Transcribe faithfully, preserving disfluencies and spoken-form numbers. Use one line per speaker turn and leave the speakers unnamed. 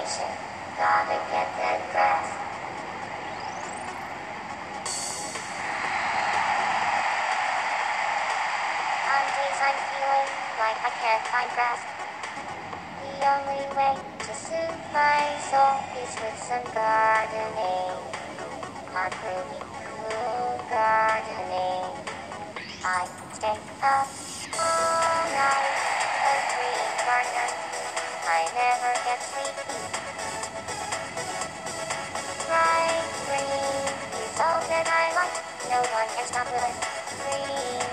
motivation. Gotta get that grass. On days I'm feeling like I can't find grass. The only way to soothe my soul is with some gardening. Hot, groovy, cool gardening. I stay up all night, a green gardener. I never get sleepy. Bright green is all that I like. No one can stop with green.